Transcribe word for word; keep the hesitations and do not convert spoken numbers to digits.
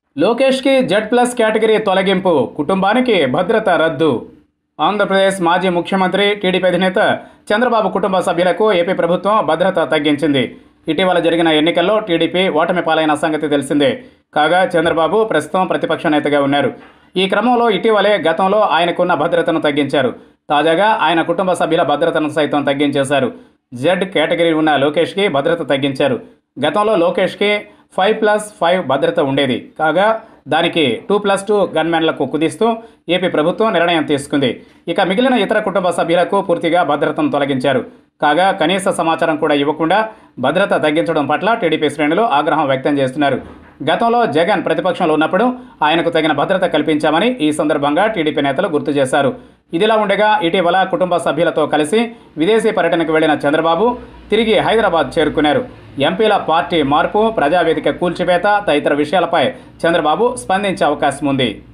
లోకేష్కి Z plus category తొలగింపు, కుటుంబానికి భద్రత రద్దు. ఆంధ్రప్రదేశ్ మాజీ ముఖ్యమంత్రి టీడీపీ అధినేత చంద్రబాబు కుటుంబ సభ్యులకు ఏపీ ప్రభుత్వం భద్రత తగ్గించింది. ఇటీవల జరిగిన ఎన్నికల్లో టీడీపీ ఓటమి పాలైన సంగతి తెలిసిందే. కాగా చంద్రబాబు ప్రస్తుతం ప్రతిపక్ష నేతగా ఉన్నారు. ఈ క్రమంలో ఇటీవలే గతంలో ఆయనకున్న భద్రతను తగ్గించారు. తాజాగా ఆయన కుటుంబ సభ్యుల భద్రతను సైతం తగ్గించేశారు. జెడ్ కేటగిరీ ఉన్న లోకేష్కి భద్రత తగ్గించారు. గతంలో లోకేష్కి ఫైవ్ ప్లస్ ఫైవ్ భద్రత ఉండేది. కాగా దానికి టూ ప్లస్ టూ గన్మెన్లకు కుదిస్తూ ఏపీ ప్రభుత్వం నిర్ణయం తీసుకుంది. ఇక మిగిలిన ఇతర కుటుంబ సభ్యులకు పూర్తిగా భద్రతను తొలగించారు. కాగా కనీస సమాచారం కూడా ఇవ్వకుండా భద్రత తగ్గించడం పట్ల టీడీపీ శ్రేణులు ఆగ్రహం వ్యక్తం చేస్తున్నారు. గతంలో జగన్ ప్రతిపక్షంలో ఉన్నప్పుడు ఆయనకు తగిన భద్రత కల్పించామని ఈ సందర్భంగా టీడీపీ నేతలు గుర్తు చేశారు. ఇదిలా ఉండగా ఇటీవల కుటుంబ సభ్యులతో కలిసి విదేశీ పర్యటనకు వెళ్లిన చంద్రబాబు తిరిగి హైదరాబాద్ చేరుకున్నారు. ఎంపీల పార్టీ మార్పు, ప్రజావేదిక కూల్చివేత తదితర విషయాలపై చంద్రబాబు స్పందించే అవకాశం ఉంది.